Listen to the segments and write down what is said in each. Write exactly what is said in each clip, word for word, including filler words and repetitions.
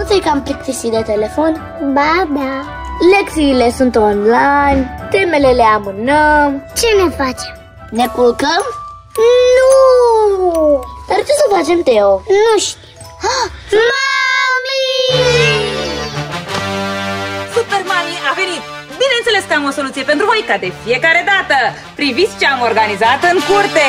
Nu ți-ai cam plictisit de telefon? Ba, da. Lecțiile sunt online, temele le amânăm. Ce ne facem? Ne culcăm? Nu! Dar ce să facem, Teo? Nu știu. Mami! Super Mami a venit! Bineînțeles că am o soluție pentru voi, ca de fiecare dată! Priviți ce am organizat în curte!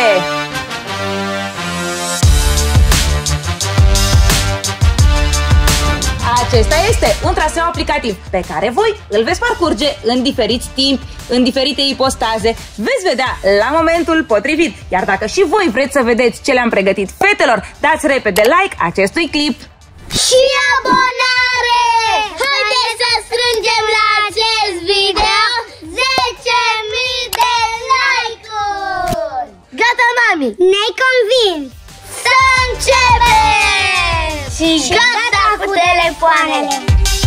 Acesta este un traseu aplicativ pe care voi îl veți parcurge în diferiți timpi, în diferite ipostaze. Veți vedea la momentul potrivit. Iar dacă și voi vreți să vedeți ce le-am pregătit fetelor, dați repede like acestui clip. Și abonare! Haideți să strângem la acest video zece mii de like-uri! Gata, Mami! Ne-ai convins! Să începem! Și gata cu telefoanele!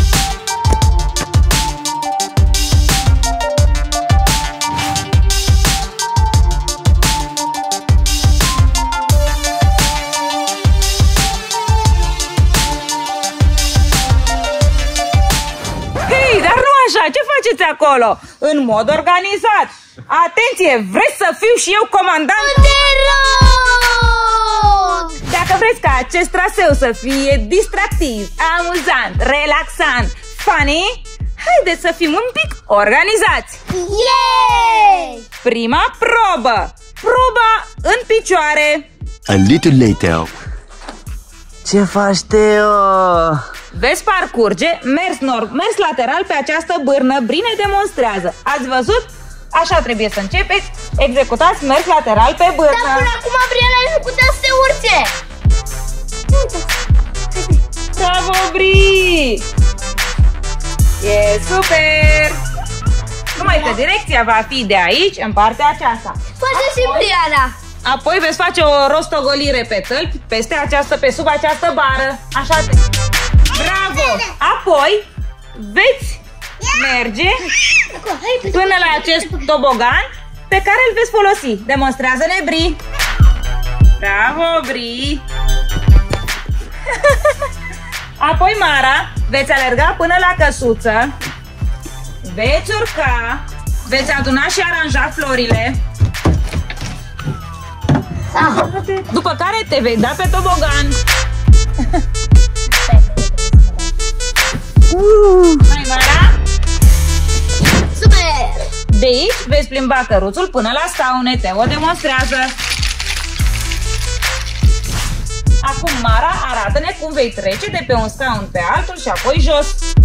Hei, dar nu așa! Ce faceți acolo? În mod organizat! Atenție! Vreți să fiu și eu comandant? Te rog! Dacă vreți ca acest traseu să fie distractiv, amuzant, relaxant, funny, haideți să fim un pic organizați! Yay! Prima probă! Proba în picioare! A little later. Ce faci, Teo? Veți parcurge mers, nor mers lateral pe această bârnă. Bine demonstrează. Ați văzut? Așa trebuie să începeți. Executați mers lateral pe bârnă. Dar până acum Briana nu putea să se urce. Bravo, Bri! E super! Numai că direcția va fi de aici, în partea aceasta. Face și Briana. Apoi veți face o rostogolire pe tălpi, peste această, pe sub această bară. Așa te... Bravo! Apoi veți merge până la acest tobogan pe care îl veți folosi. Demonstrează-ne, Bri! Bravo, Bri! Apoi, Mara, veți alerga până la căsuță, veți urca, veți aduna și aranja florile. După care te vei da pe tobogan. Hai, Mara! Super! De aici veți plimba căruțul până la scaune. Te o demonstrează. Acum, Mara, arată-ne cum vei trece de pe un scaun pe altul și apoi jos.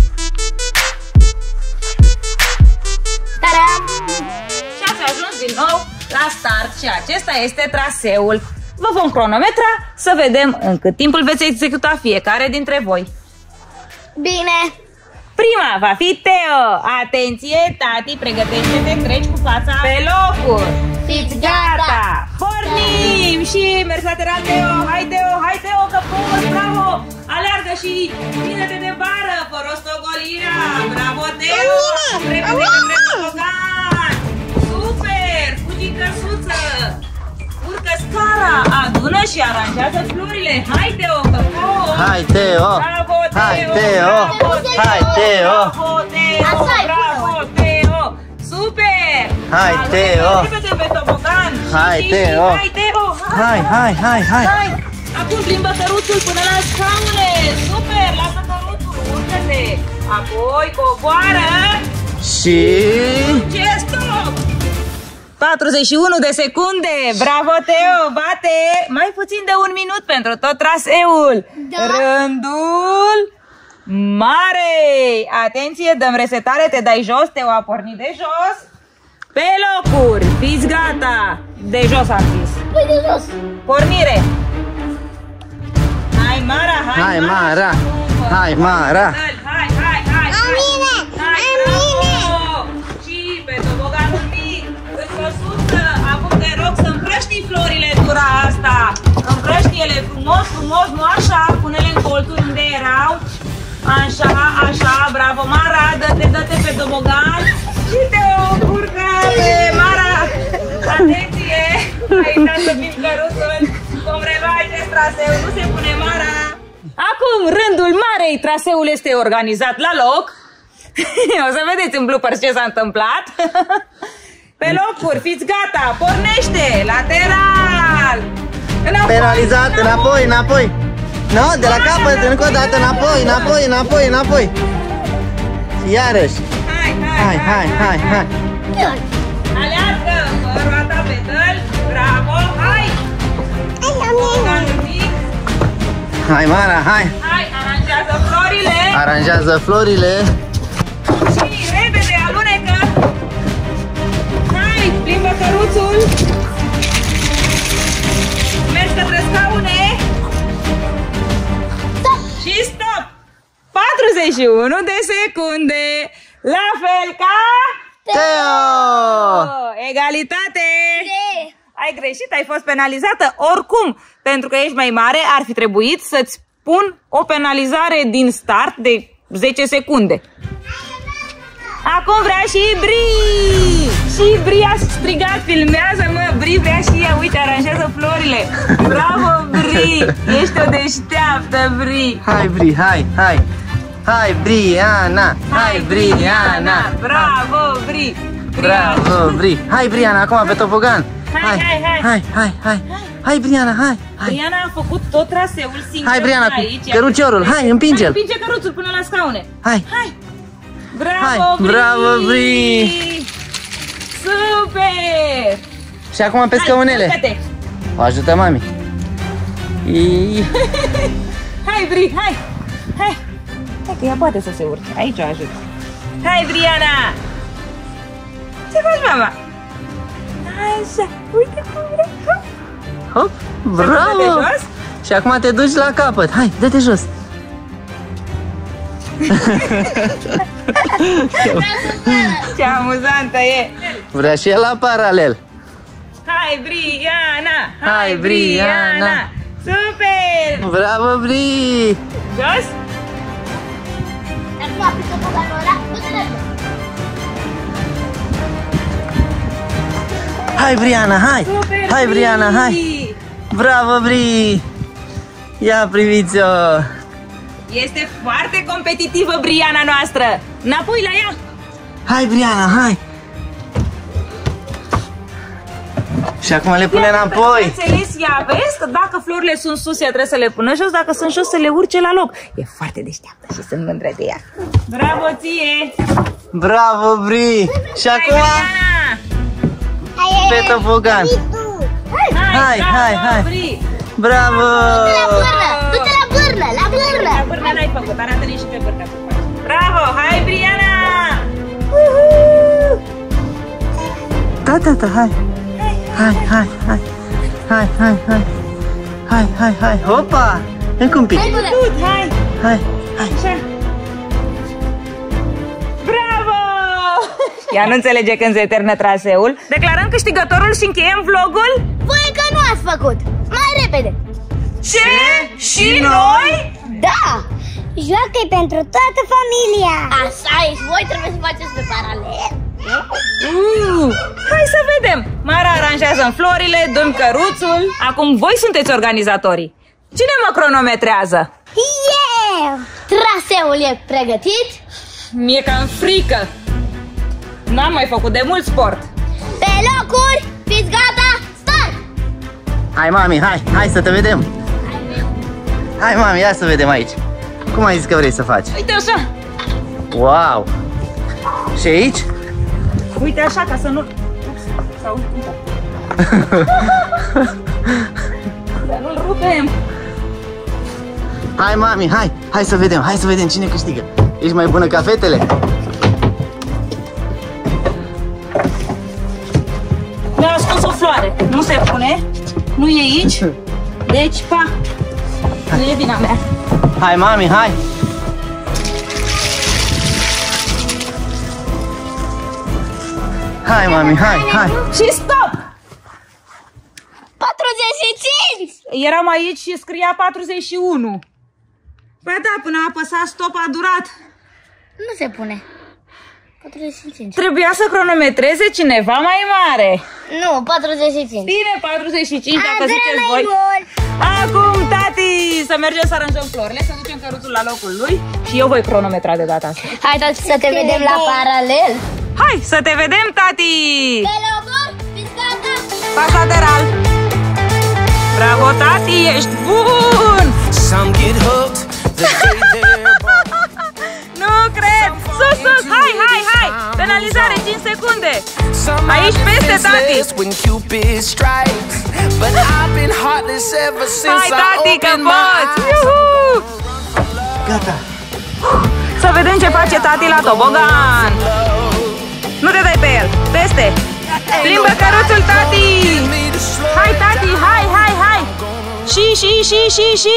Taram! Și ați ajuns din nou la start și acesta este traseul. Vă vom cronometra să vedem în cât timp îl veți executa fiecare dintre voi. Bine! Prima va fi Teo. Atenție, tati, pregătește-te, treci cu fața pe locuri. Fiți Gata! Pornim! Și mers lateral, Teo! Hai, Teo! Hai, Teo, că poți! Bravo! Aleargă și ține-te de bară! Fă rostogolirea! Bravo, Teo! Repede către tobogan! Super! Fugi în căsuță! Urcă scara! Adună și aranjează florile! Hai, Teo, că poți! Hai, Teo! Bravo, Teo! Hai, Teo! Bravo, Hai, Teo! Bravo, Teo! Bravo, Teo! Super! Hai, Teo! Repede pe tobogan! Hai, Teo! Hai, Teo! Hai, hai, hai, hai! Hai! Acum plimbă căruțul până la scaune! Super! Lasă căruțul! Urcă-te! Apoi coboară! Și... Ce stop! patruzeci și unu de secunde! Bravo, Teo! Bate! Mai puțin de un minut pentru tot traseul! Da. Rândul Marei! Atenție, dăm resetare, te dai jos, Teo a pornit de jos. Pe locuri! Fiți gata! De jos am zis. Păi de jos! Pornire! Hai, Mara! Hai, Hai, Mara! Super. Hai, Mara! Hai, hai, hai! hai. Am mine! Hai, Am bravo! mine! Și pe toboganul mic, în căsuță, acum te rog să împrăștii florile tura asta. Împrăștie-le frumos, frumos, nu așa, pune-le în colțuri unde erau. Așa, așa, bravo, Mara, dă-te, dă-te pe tobogan și te urcă pe Mara. Atenție, aici să fim căruțul, vom relua acest traseu, nu se pune Mara. Acum, rândul marei, traseul este organizat la loc. O să vedeți în bloopers ce s-a întâmplat. Pe locuri, fiți gata, pornește, lateral. Înapoi, Penalizat, înapoi, înapoi. Nu, de la capăt, încă o dată, înapoi, înapoi, înapoi, înapoi. Iarăși. Hai, Hai, hai, hai, hai. Aleargă, fă roata pedal. Bravo, hai. Hai, Mara, hai. Hai, aranjează florile. Aranjează florile. Și repede, alunecă. Hai, plimbă căruțul. Mergi către scaune. Și stop. patruzeci și unu de secunde. La fel ca... Teo! Egalitate. Ai greșit, ai fost penalizată. Oricum, pentru că ești mai mare, ar fi trebuit să-ți pun o penalizare din start de zece secunde. Acum vrea și Bri! Și Bri a strigat, filmează-mă, Bri vrea și ea, uite, aranjează florile. Bravo, Bri! Ești o deșteaptă, Bri! Hai, Bri, hai, hai. Hai, Briana! Hai, Briana! Bravo, Bri! Bravo, Bri! Hai, Briana, acum pe topogan! Hai, hai, hai! Hai, hai, hai! Hai, Briana, hai! Hai, Briana a făcut tot traseul singur. hai Briana, cu aici. căruciorul! Hai, împinge-l! Hai, împinge căruțul până la scaune! Hai! Hai! Bravo, Hai, Bri! bravo, Bri! Super! Și acum pe scaunele! Hai, O ajută mami! Ii. hai, Bri, hai! Hai! Hai că ea poate să se urce, aici o ajut. Hai, Briana! Ce faci, mama? Așa, uite cum vrea! Hop! Dă-te Bravo! jos. Și acum te duci la capăt! Hai, dă-te jos! Ce amuzantă e! Vrea și el la paralel! Hai, Briana! Hai, Briana! Super! Bravo, Bri! Jos? Acum aplică poganul ăla, du-te repede. Hai, Briana, hai! Super, Hai, Bri! Briana, hai! Bravo, Bri! Ia priviți-o! Este foarte competitivă Briana noastră! Înapoi la ea! Hai, Briana, hai! Și acum le pune înapoi! Înțeles, ea, vezi că dacă florile sunt sus, ea trebuie să le pună jos, dacă sunt jos, să le urce la loc. E foarte deșteaptă și sunt mândră de ea. Bravo ție! Bravo, Bri! Și Hai, acum Briana! pe topogan! Hai, hai, hai! Bri! Bravo! La bârnă, du-te la bârnă, la bârnă. La bârnă n-ai făcut, arată-ne și pe bârnă cum faci. Bravo! Hai, Briana! Da, da, da, hai! Hai, hai, hai! Hai, hai, hai! Hai, hai, hai! Hopa! Încă un pic! Hai, hai! Hai, hai! Așa. Bravo! Ea nu înțelege când se termină traseul. Declarăm câștigătorul și încheiem vlogul? Voi că nu ați făcut. Mai repede. Ce? Și noi? Da! Joacă-i pentru toată familia. Așa e, și voi trebuie să faceți pe paralel. Uh, hai să vedem. Mara aranjează în florile, dăm căruțul. Acum voi sunteți organizatorii. Cine mă cronometrează? Eu! Traseul e pregătit? Mi-e cam frică. N-am mai făcut de mult sport. Pe locuri, fiți gata, start! Hai, mami, hai! Hai să te vedem! Hai, mami, ia să vedem aici! Cum ai zis că vrei să faci? Uite așa. Wow! Și aici? Uite așa, ca să nu... Ups, s-a uitat. Să nu-l rupem. Hai, mami, hai! Hai să vedem, hai să vedem cine câștigă! Ești mai bună ca fetele? Mi-a ascuns o floare. Nu se pune. Nu e aici. Deci, pa. Nu e vina mea. Hai, mami, hai! Hai, mami, hai, hai! Și stop! patruzeci și cinci! Eram aici și scria patruzeci și unu. Păi da, până a apăsat stop a durat. Nu se pune. patruzeci și cinci. Trebuia să cronometreze cineva mai mare. Nu, patruzeci și cinci. Bine, patruzeci și cinci, dacă Andrei ziceți mai voi. mult. Acum, tati! să mergem să aranjăm florile, să ducem căruțul la locul lui și eu voi cronometra de data asta. Hai, tati, să te vedem la paralel. Hai, să te vedem, tati! Telobor, fiți gata? Pas lateral. Bravo, tati, ești bun! Some get hooked the day they're born. Nu cred! Sus, sus, hai, hai, hai! Penalizare, cinci secunde! Aici peste, tati! When Cupid strikes, but I've been heartless ever since Hai, I tati, că opened my poți! eyes. Iuhu! Gata. Să vedem ce face tati la tobogan! Nu te dai pe el! Peste! Plimbă căruțul, tati! Hai, tati, hai, hai, hai! Și, și, și, și, și!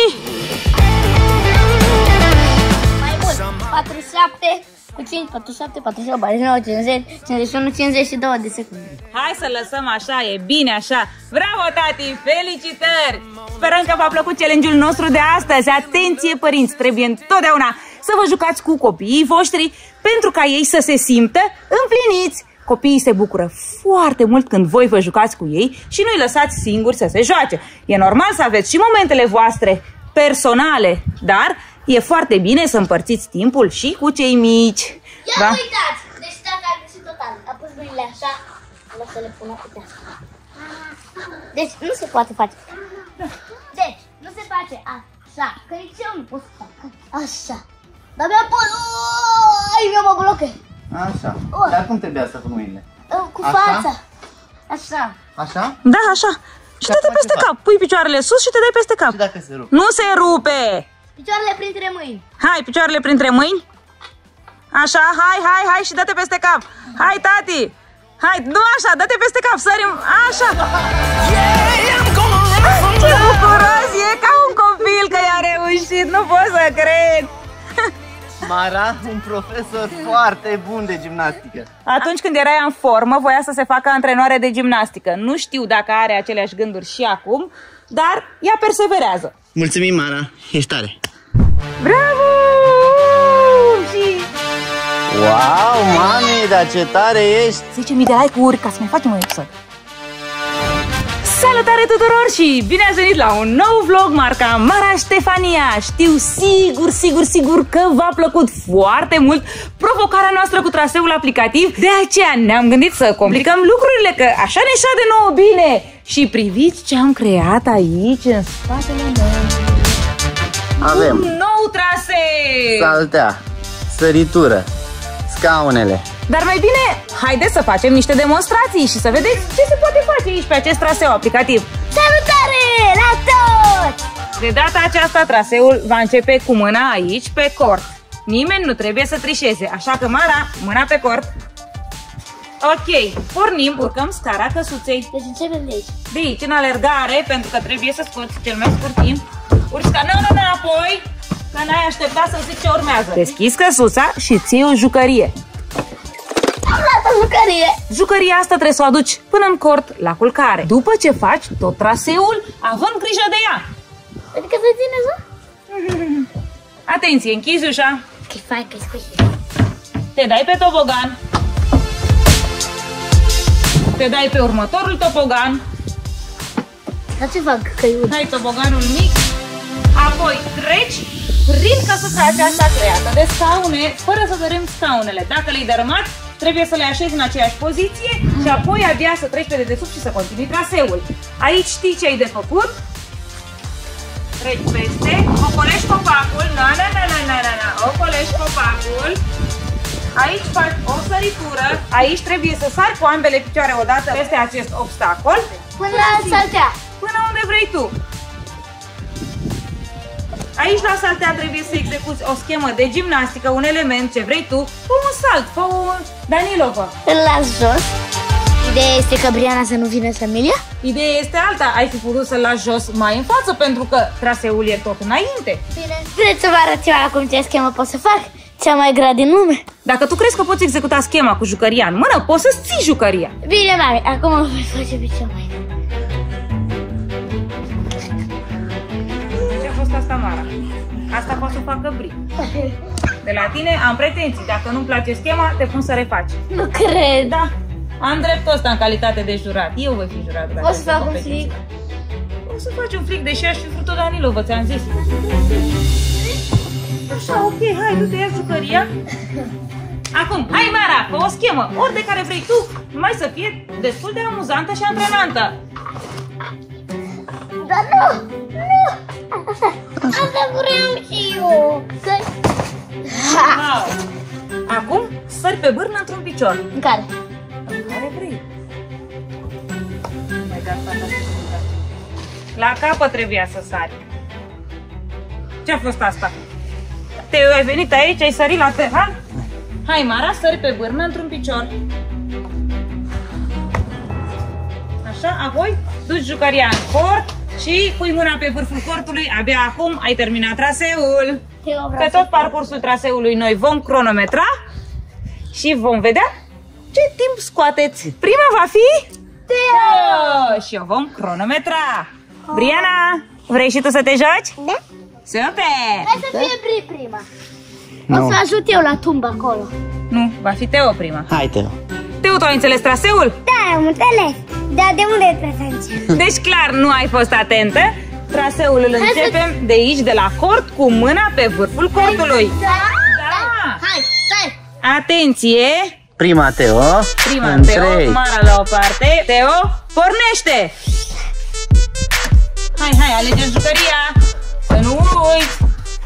Mai mult. patruzeci și șapte cu cinci, patruzeci și șapte, patruzeci și opt, patruzeci și nouă, cincizeci, cincizeci și unu, cincizeci și doi de secunde. Hai să lăsăm așa, e bine așa. Bravo, tati, felicitări! Sperăm că v-a plăcut challenge-ul nostru de astăzi. Atenție, părinți, trebuie întotdeauna să vă jucați cu copiii voștri pentru ca ei să se simtă împliniți. Copiii se bucură foarte mult când voi vă jucați cu ei și nu-i lăsați singuri să se joace. E normal să aveți și momentele voastre personale, dar e foarte bine să împărțiți timpul și cu cei mici. Ia Da? uitați! Deci dacă ai găsit total, apăs mâinile așa, o să le pun uite așa. Deci nu se poate face. Deci, nu se face așa, că nici eu nu pot să fac. Așa. Dar mi-a pus... Ai, mi-a mă bloche. Așa. Oh. Dar cum trebuia să pun mâinile? Cu Așa? fața. Așa. Așa? Da, așa. Și Și dă-te acum peste ce fac? cap. Pui picioarele sus și te dai peste cap. Și dacă se rup? Nu se rupe! Picioarele printre mâini. Hai, picioarele printre mâini. Așa, hai, hai, hai și dă-te peste cap. Hai, tati. Hai, nu așa, dă-te peste cap, sărim. Așa. Yeah, I'm gonna run from Ce bucuros e, ca un copil că i-a reușit. Nu pot să cred. Mara, un profesor foarte bun de gimnastică. Atunci când erai în formă, voia să se facă antrenoare de gimnastică. Nu știu dacă are aceleași gânduri și acum, dar ea perseverează. Mulțumim, Mara, ești tare. Bravo! Și Wow, mami, dar ce tare ești! zece mii de like-uri ca să mai facem un episod. Salutare tuturor și bine ați venit la un nou vlog marca Mara Ștefania. Știu sigur, sigur, sigur că v-a plăcut foarte mult provocarea noastră cu traseul aplicativ. De aceea ne-am gândit să complicăm lucrurile, că așa ne șade nouă bine. Și priviți ce am creat aici în spatele meu. Avem Un nou traseu! saltea, săritură, scaunele. Dar mai bine, haideți să facem niște demonstrații și să vedeți ce se poate face aici pe acest traseu aplicativ. Salutare la toți! De data aceasta, traseul va începe cu mâna aici pe cort. Nimeni nu trebuie să trișeze, așa că, Mara, mâna pe cort. Ok, pornim, urcăm scara căsuței. Deci începem de aici. De aici, în alergare, pentru că trebuie să scoți cel mai scurt timp. Urci scaunul înapoi, că n-ai așteptat să zic ce urmează. Deschizi căsuța și ții o jucărie. Am luat o jucărie. Jucăria asta trebuie să o aduci până în cort la culcare. După ce faci tot traseul, având grijă de ea. Adică să ține așa? Atenție, închizi ușa. Că-i fain, că-i scuși. Te dai pe tobogan. Te dai pe următorul tobogan. Dar ce fac? Că-i ud. Dai toboganul mic. Apoi treci prin căsuța aceasta creată de scaune, fără să dărâm scaunele. Dacă le-ai dărâmat, trebuie să le așezi în aceeași poziție și apoi abia să treci pe dedesubt și să continui traseul. Aici știi ce ai de făcut? Treci peste, ocolești copacul, na, na, na, na, na, na, na, ocolești copacul. Aici faci o săritură, aici trebuie să sari cu ambele picioare odată peste acest obstacol. Până la saltea. Până unde vrei tu. Aici la saltea trebuie să execuți o schemă de gimnastică, un element ce vrei tu. Fă un salt, fă un Danilo, fă. Îl las jos. Ideea este că Briana să nu vină să Emilia? Ideea este alta, ai fi putut să-l lași jos mai în față pentru că traseul e tot înainte. Bine. Vreți să vă arăt eu acum ce schemă pot să fac? Cea mai grea din lume. Dacă tu crezi că poți executa schema cu jucăria în mână, poți să-ți ții jucăria. Bine, mami, acum o voi face pe cea mai grea. Ce a fost asta, Mara? Asta poate să facă Bri. De la tine am pretenții, dacă nu-mi place schema, te pun să refaci. Nu cred. Da, am dreptul ăsta în calitate de jurat. Eu voi fi jurat. Poți să fac un flic? Poți să faci un flic de șea și fructul Danilo, ți-am zis. Așa, ok, hai, du-te, ia jucăria. Acum, hai Mara, pe o schemă, ori de care vrei tu, mai să fie destul de amuzantă și antrenantă. Dar nu, nu. Asta vreau și eu. Că... Wow. Acum, sări pe bârnă într-un picior. În care? În care vrei. Mai dat fata. La capăt trebuia să sari. Ce-a fost asta? Te ai venit aici, ai sărit la teran? Hai Mara, sări pe bârnă într-un picior. Așa, apoi duci jucăria în cort și pui mâna pe vârful cortului. Abia acum ai terminat traseul. Pe tot parcursul traseului noi vom cronometra și vom vedea ce timp scoateți. Prima va fi Teo și o vom cronometra. Briana, vrei și tu să te joci? Da. Super! Hai să fie Bri prima. Nu. O să ajut eu la tumbă acolo. Nu, va fi Teo prima. Hai, Teo. Teo, tu ai înțeles traseul? Da, am înțeles. Dar de unde trebuie să încep? Deci clar nu ai fost atentă. Traseul îl Hai să- începem de aici, de la cort, cu mâna pe vârful cortului. Da? Da! Hai, stai. Atenție! Prima, Teo. Prima, în Teo, trei. Mara la o parte. Teo, pornește! Hai, hai, alege jucăria! Să nu uiți!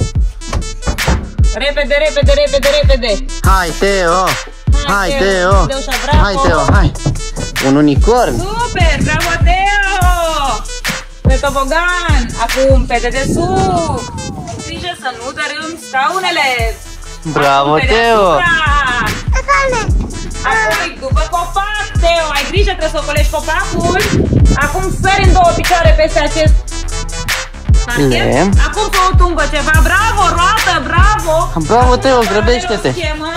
Repede, repede, repede, repede! Hai, Teo. Hai, Teo. Teo, bravo. Hai, Teo, hai. Un unicorn. Super, bravo Teo! Pe tobogan, acum pe dedesubt! Grijă să nu dărâm scaunele! Bravo, Acum pe Teo. deasupra. Acum după copac, Teo, ai grijă, trebuie să ocolești copacul. Acum sări în două picioare peste acest parchet. Lemn. Acum pe o tumbă ceva, bravo, roată, bravo! Bravo, Teo, grăbește-te. Schemă.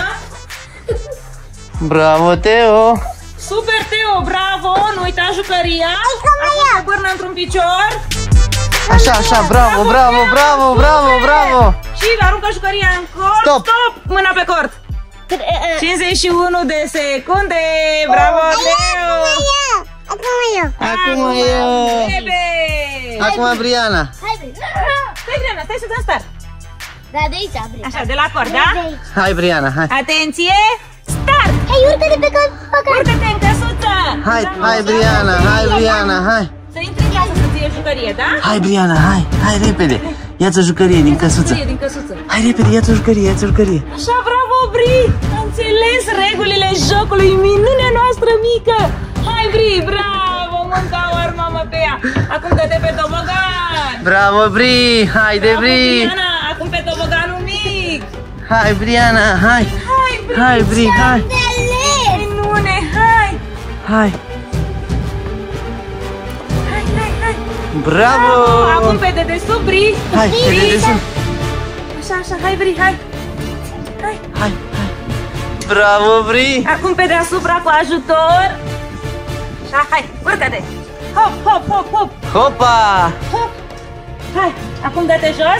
Bravo, Teo. Super, Teo, bravo! Nu uita jucăria! Acum pe bârnă într-un picior. Așa, așa, bravo, bravo, bravo, bravo, bravo. Și aruncă jucăria în cort. Stop. Stop! Mâna pe cort. cincizeci și unu de secunde. Bravo, Teo! Acum eu. Acum eu. Bebe! Acum Briana. Hai, Bri. Stai, Briana, stai să dăm start. Da, de aici, Bri. Așa, de la cort, da? Hai, Briana, hai. Atenție! Start! Hai, urcă-te pe căcac. Urcă-te în căsuță! Hai, hai, Briana, hai, Briana, hai. Să intri în casă să-ți iei jucărie, da? Hai, Briana, hai, hai, repede. Ia-ți o jucărie din căsuță. Jucărie din căsuță. Hai, repede, ia-ți o jucărie, ia-ți o jucărie. Așa, bravo, Bri! Am înțeles regulile jocului, minunea noastră mică! Hai, Bri, bravo! Mânca ori mamă pe ea! Acum dă-te pe tobogan! Bravo, Bri, haide, Bravo, Bri. Briana! Acum pe toboganul mic! Hai, Briana, hai. Hai, Bri! Hai, Bri, hai. Minune, hai! Hai. Hai, hai, hai! Bravo. Acum pe dedesubt, Bri! Hai, Bri! pe dedesubt. Așa, așa, hai, Bri, hai! Hai! Hai, hai. Bravo, Bri. Acum pe deasupra cu ajutor! Așa, hai, urcă-te! Hop, hop, hop, hop! Hopa. Hop! Hai, acum dă-te jos!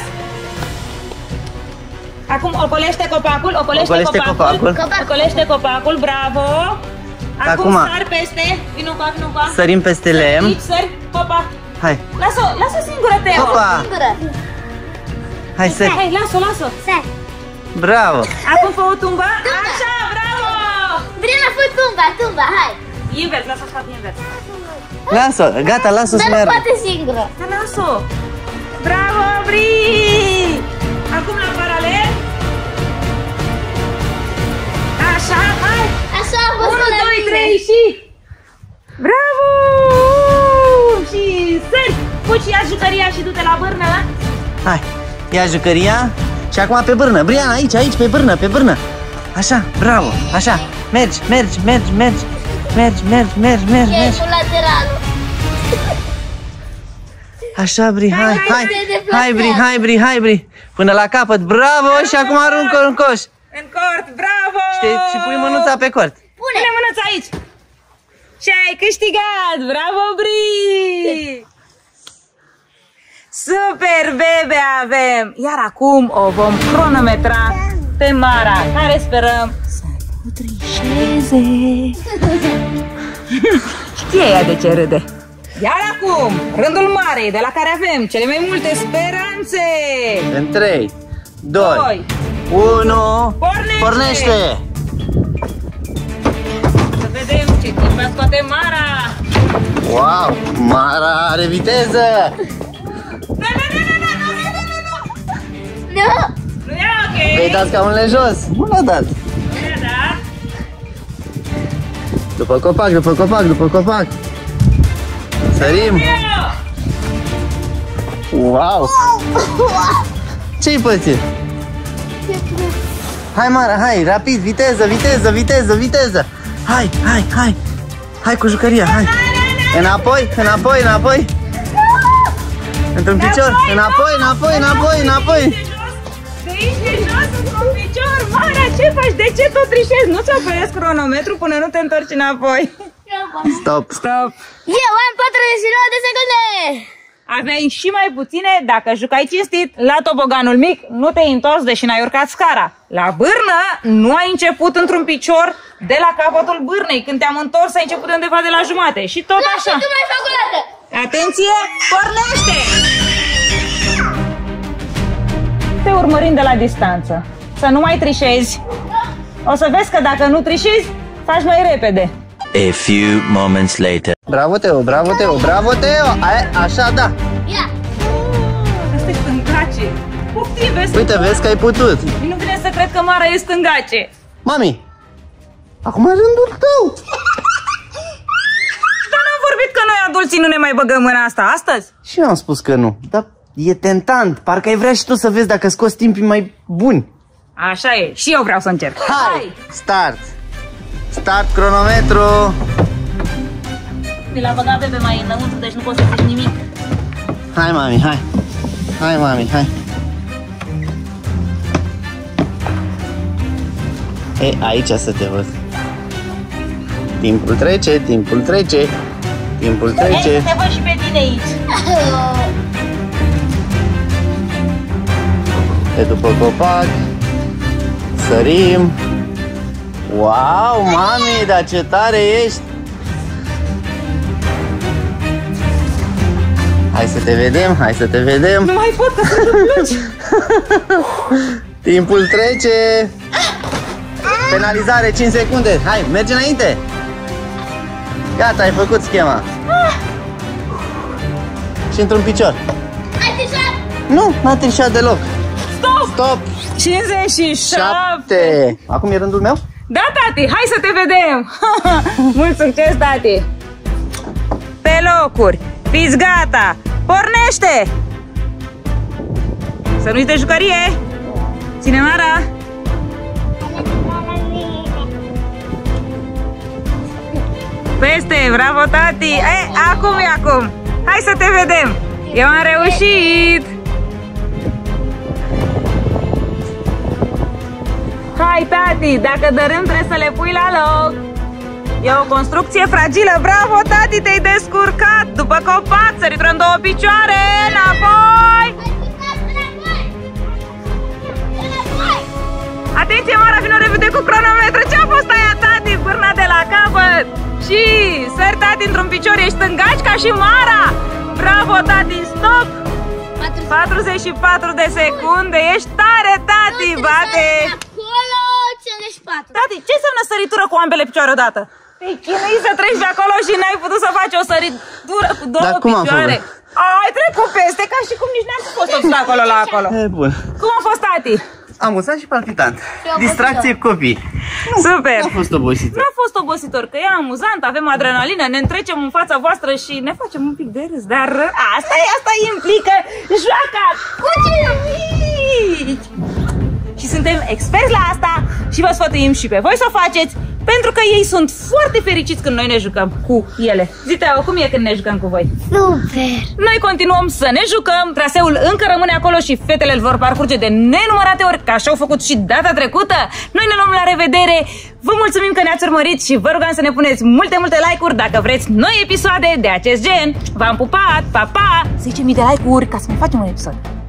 Acum ocolește copacul, ocolește, Ocolește copacul, copacul. Ocolește copacul, bravo! Acum, Acum. sar peste, vino cu vino cu Sărim peste lemn. Aici sări, hopa! Hai. Lasă-o, lasă-o singură, Teo! Hopa. Singură. Hai, Hai, sări. hai, lasă-o, lasă-o! Stai. Bravo. Acum fă o tumbă, așa, bravo! Briana, fă tumba, tumba, hai. Invers, lasă-o să fac invers. Lasă, gata, lasă-o să Dar nu meargă. poate singură. Să lasă-o! Bravo, Bri! Acum la paralel. Așa, hai! Așa a fost unu, la doi, mine. trei și... Bravo! Și sări! Puci, ia jucăria și du-te la bârnă. Hai, ia jucăria. Și acum pe bârnă. Briana, aici, aici, pe bârnă, pe bârnă. Așa, bravo, așa. Mergi, mergi, mergi, mergi. Mergi, mergi, mergi, mergi, E mergi. cu lateralul. Așa, Bri, hai, hai, hai. se deplasează. Hai, Bri, hai, Bri, hai, Bri. Până la capăt, bravo, și acum aruncă în coș. În cort, bravo! Știi? Și pui mânuța pe cort. Pune mânuța aici! Și ai câștigat! Bravo, Bri! Super, bebe, avem! Iar acum o vom cronometra pe Mara, care sperăm să nu trișeze. Știe ea de ce râde. Iar acum, rândul mare, de la care avem cele mai multe speranțe. În trei, doi, Doi. unu, Pornește! pornește! Să vedem ce timp va scoate Mara. Wow, Mara are viteză! Nu, nu, nu, nu, nu, nu, nu, nu, nu. Nu! Nu e ok. Vei da scaunele jos? Nu l-a dat. Nu e dat. După copac, după copac, după copac. Sărim. Wow! Ce-ai pățit? Hai, Mara, hai, rapid, viteză, viteză, viteză, viteză. Hai, hai, hai. Hai cu jucăria, hai. Înapoi, înapoi, înapoi. Într-un picior, înapoi, înapoi, înapoi, înapoi. De aici de jos, într-un picior. Mara, ce faci? De ce tot trișezi? Nu ți-o opresc cronometru până nu te întorci înapoi. Stop. Stop. Eu am patruzeci și nouă de secunde! Aveai și mai puține dacă jucai cinstit. La toboganul mic nu te-ai întors deși n-ai urcat scara. La bârnă nu ai început într-un picior de la capătul bârnei. Când te-am întors ai început de undeva de la jumate. Și tot așa. Tu mai fac o dată! Atenție, pornește! Te urmărim de la distanță. Să nu mai trișezi. O să vezi că dacă nu trișezi, faci mai repede. A few moments later. Bravo, Teo, bravo, Teo, bravo, Teo. A, așa, da. Ia! Asta e stângace. Poftim, vezi? Uite, vezi că ai putut. Nu vine să cred că Mara e stângace. Mami, acum e rândul tău. Dar n-am vorbit că noi adulții nu ne mai băgăm în asta astăzi? Și eu am spus că nu, dar e tentant. Parcă ai vrea și tu să vezi dacă scoți timpii mai buni. Așa e, și eu vreau să încerc. Hai! Start! Start cronometru! Mi l-a băgat bebe mai înăuntru, deci nu poți să zici nimic. Hai, mami, hai! Hai, mami, hai! E, aici să te văd. Timpul trece, timpul trece, timpul Ei, trece. să te văd și pe tine aici. De după copac. Sărim. Wow, mami, dar ce tare ești! Hai să te vedem, hai să te vedem. Nu mai pot, că sunt plângi. Timpul trece. Penalizare cinci secunde. Hai, merge înainte. Gata, ai făcut schema. Și într-un picior. Ai trișat! Nu, n-a trișat deloc. Stop! Stop. cincizeci și șapte. Șapte. Acum e rândul meu? Da, tati, hai să te vedem. Mult succes, tati. Pe locuri, fiți gata. Pornește! Să nu uiți de jucărie. Ține, Mara. Peste, bravo, tati. E, acum e acum. Hai să te vedem. Eu am reușit. Hai, tati, dacă dărâm trebuie să le pui la loc. E o construcție fragilă. Bravo, tati, te-ai descurcat. După copac, săritură în două picioare. Înapoi. Atenție, Mara, vină repede cu cronometru. Ce-a fost aia, tati? Pârna de la capăt. Și sări, tati, într-un picior. Ești stângaci ca și Mara. Bravo, tati, stop. patruzeci și patru de secunde. Ești tare, tati. Bate. Acolo, cincizeci și patru. Tati, ce înseamnă săritură cu ambele picioare odată? Te-ai chinuit să treci pe acolo și n-ai putut să faci o săritură cu două Dar cum am picioare. Ai trecut peste, ca și cum nici n-am fost obstacolo la acolo. E bun. Cum a fost, tati? Amuzant și palpitant. Distracție cu copii. Super! Nu a fost obositor. Nu a fost obositor, că e amuzant, avem adrenalină, ne întrecem în fața voastră și ne facem un pic de râs, dar asta e, asta implică joaca cu cei mici! Și suntem experți la asta și vă sfătuim și pe voi să o faceți, pentru că ei sunt foarte fericiți când noi ne jucăm cu ele. Ziteo, cum e când ne jucăm cu voi? Super! Noi continuăm să ne jucăm, traseul încă rămâne acolo și fetele îl vor parcurge de nenumărate ori, ca așa au făcut și data trecută. Noi ne luăm la revedere, vă mulțumim că ne-ați urmărit și vă rugăm să ne puneți multe, multe like-uri dacă vreți noi episoade de acest gen. V-am pupat, pa, pa! zece mii de like-uri ca să mai facem un episod.